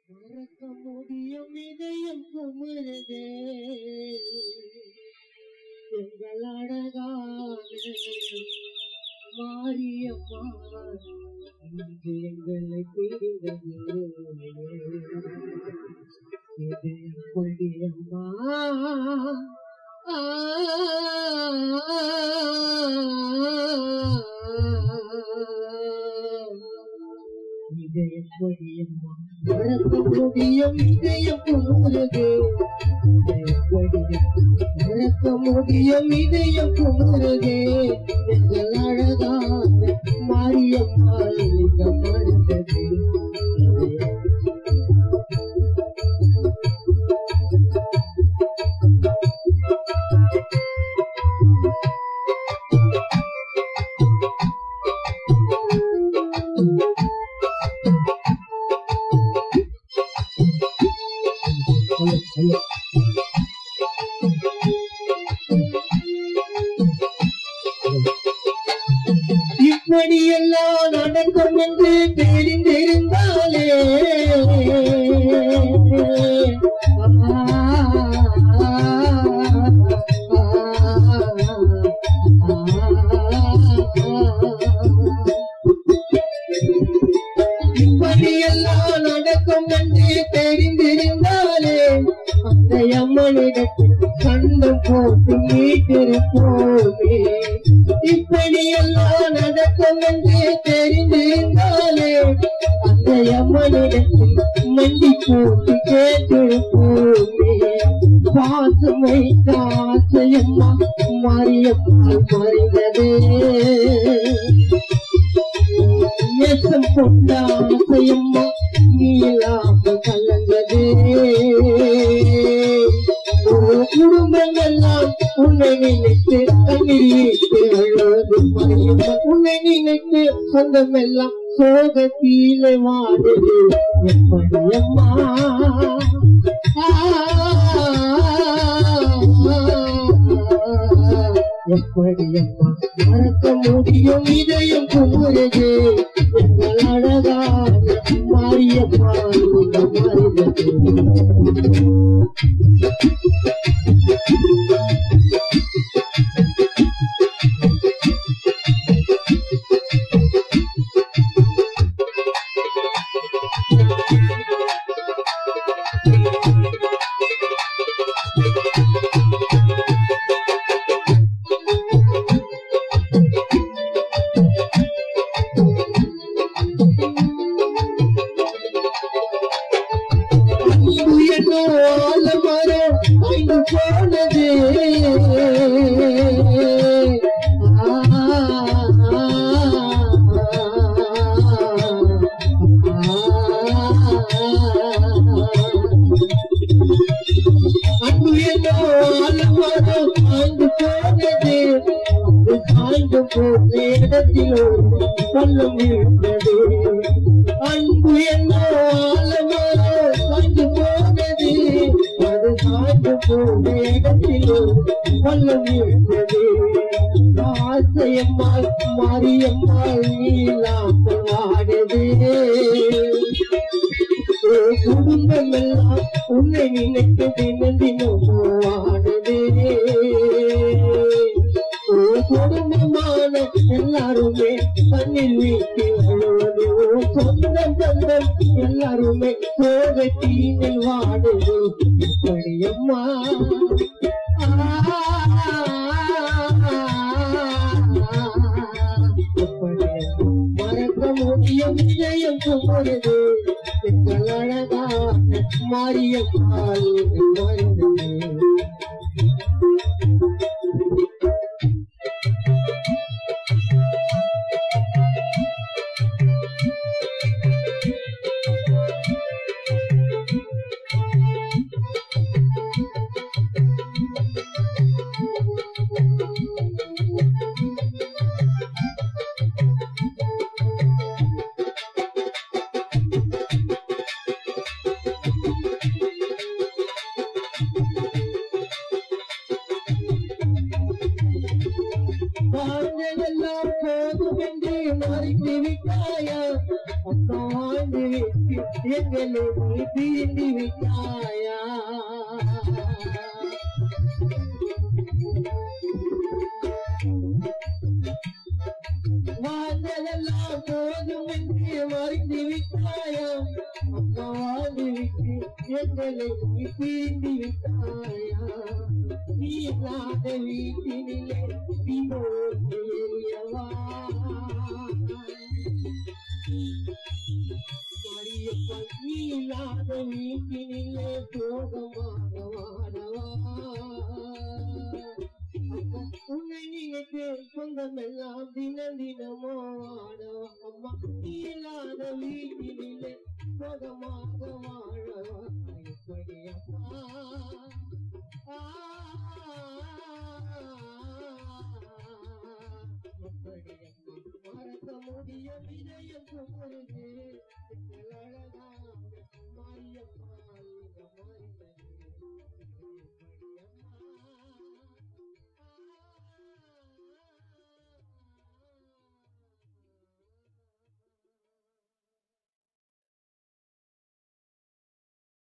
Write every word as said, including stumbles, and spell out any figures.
மறக்க முடியும் இதயம் குமுறுதே எங்கள் அழகான மாரியம்மா இன்று எங்களை பிரிந்தது இது எப்படி அம்மா இது எப்படி அம்மா மறக்க முடியும் இதயம் குமுறுதே மறக்க முடியும் இதயம் குமுறுதே எங்கள் அழகான மாரியம்மா இங்க மறந்தது இப்படியெல்லாம் நடக்கும் என்று தெரிந்திருந்தாலே இப்படியெல்லாம் நடக்கும் என்று தெரிந்திருந்தாலே அந்த அம்மனிடத்தில் கண்டம் போட்டு மீட்டிருப்போமே இப்படியெல்லாம் நடக்கும் என்று தெரிந்திருந்தாலே அந்த அம்மனிடத்தில் மண்டி போட்டு கேட்டிருப்போமே பாசமை ஆசையம்மா மாரியம்மா மறைந்ததே நேசம் கொண்ட ஆசையம்மா நீலாமல் கலந்ததே குடும்பங்கள்லாம் உன்னை நினைத்து கண்ணீர் வீட்டு அழுவது மாரியம்மா உன்னை நினைத்து சொந்தம் எல்லாம் சோகத்திலே வாடுது எப்படி அம்மா எப்படி அம்மா மறக்க முடியும் இதயம் குமுறுதே எங்கள் அழகான மாரியம்மா மறைந்தது போனது அன்பு என்னோ அலமரோ அங்கு போனது சாய்ந்து போன இடத்தில் பள்ளம் இருந்தது அன்பு என்னோ அலமரோ சாய்ந்து போனது அது சாய்ந்து போன இடத்தில் பள்ளம் இருந்தது ஆசையம்மாள் மாரியம்மாள் நீலாமல் வாடுது குடும்பம் எல்லாம் உன்னை நினைத்து தினம் தினம் வாடுது குடும்பமான எல்லாருமே கண்ணில் வீட்டில் அழுவது சொந்தம் சொந்தம் எல்லாருமே சோகத்தீனில் வாடுது இப்படி அம்மா எப்படி மறக்க முடியும் இதயம் குமுறுது எங்கள் அழகான மாரியம்மா மறைந்தது வாழ்ந்ததெல்லாம் போதும் என்று மறைத்து விட்டாயா அம்மா வாழ்ந்து விட்டு எங்களை நீ பிரிந்து விட்டாயா வாழ்ந்ததெல்லாம் போதும் என்று மறைந்து விட்டாயா அம்மா வாழ்ந்து விட்டு எங்களை நீ பிரிந்து விட்டாயா நீ இல்லாத வீட்டினிலே நீயவா நீ இல்லாத வீட்டினிலே சோகமாக வாழவா உன்னை நினைத்து சொந்தமெல்லாம் தின தினமோ ஆடவா அம்மா நீ இல்லாத வீட்டினிலே